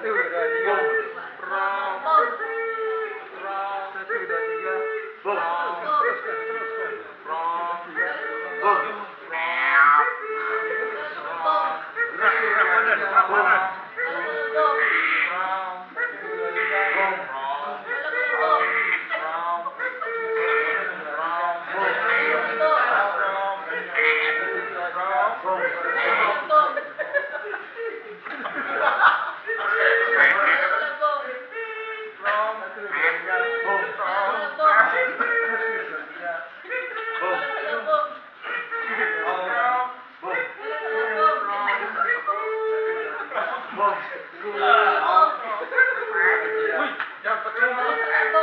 dua, tiga. Rom. Rom. Satu, dua, tiga. Rom. Rom. Rom. Gerak badan, gerak badan. Wih, jangan pakai